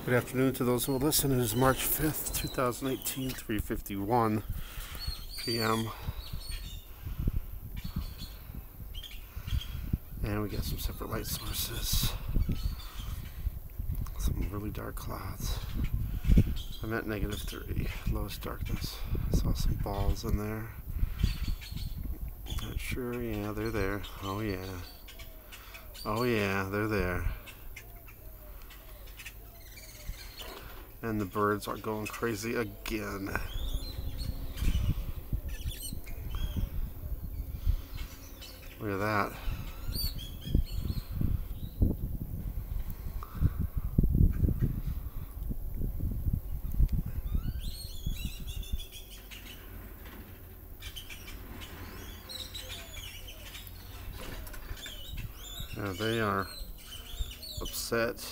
Good afternoon to those who will listen. It is March 5th, 2018, 3:51 p.m. And we got some separate light sources. Some really dark clouds. I'm at -3, lowest darkness. I saw some balls in there. Not sure, yeah, they're there. Oh yeah. Oh yeah, they're there. And the birds are going crazy again. Look at that. Now they are upset.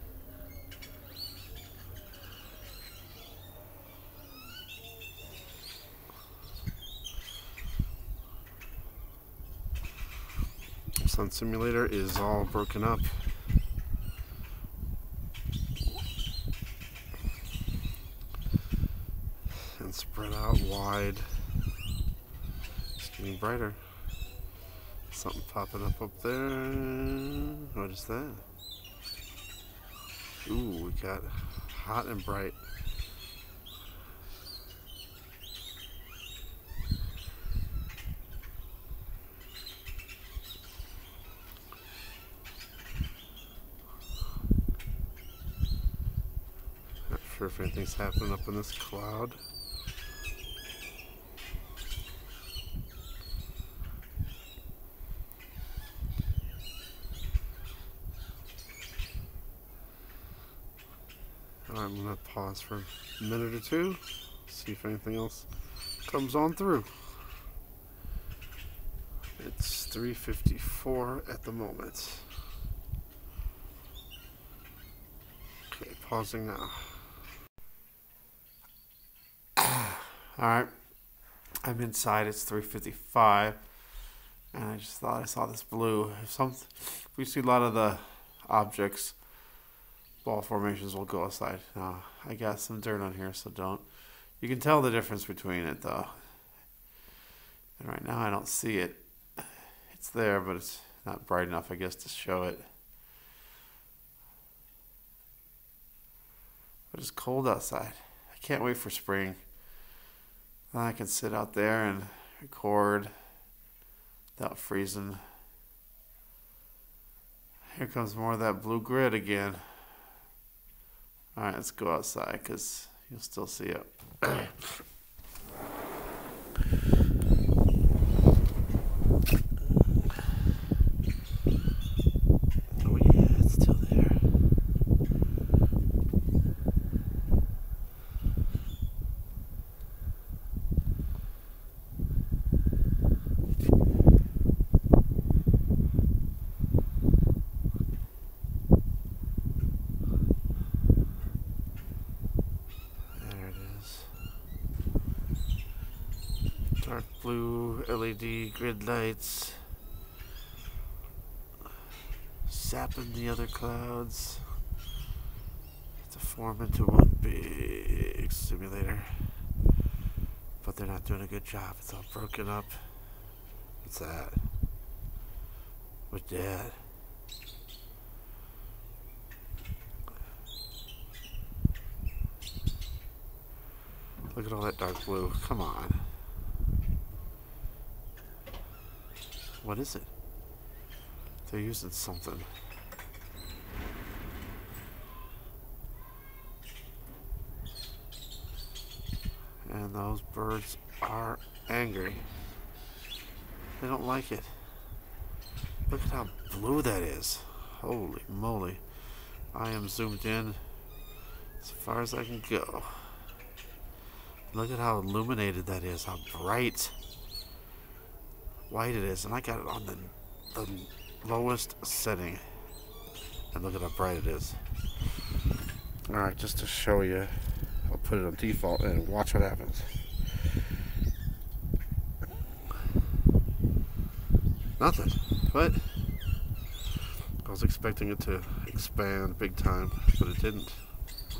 Sun Simulator is all broken up. And spread out wide. It's getting brighter. Something popping up there. What is that? Ooh, we got hot and bright. Not sure if anything's happening up in this cloud. I'm going to pause for a minute or two, see if anything else comes on through. It's 3:54 at the moment. Okay, pausing now. Alright, I'm inside, it's 3:55, and I just thought I saw this blue. If we see a lot of the objects, ball formations, will go aside. Now, I got some dirt on here, so don't. You can tell the difference between it, though. And right now, I don't see it. It's there, but it's not bright enough, I guess, to show it. But it's cold outside. I can't wait for spring. Then I can sit out there and record without freezing. Here comes more of that blue grid again. Alright, let's go outside because you'll still see it. Oh yeah, it's still there. Dark blue LED grid lights sapping the other clouds to form into one big simulator. But they're not doing a good job. It's all broken up. What's that? What's that? Look at all that dark blue. Come on. What is it? They're using something. And those birds are angry. They don't like it. Look at how blue that is. Holy moly. I am zoomed in as far as I can go. Look at how illuminated that is. How bright white it is, and I got it on the lowest setting, and look at how bright it is. Alright, just to show you, I'll put it on default and watch what happens. Nothing. What? I was expecting it to expand big time, but it didn't.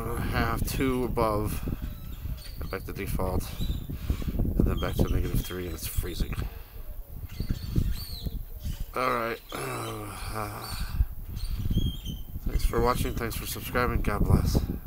1.5, 2 above, back to default, and then back to -3, and it's freezing. Alright. Thanks for watching, thanks for subscribing, God bless.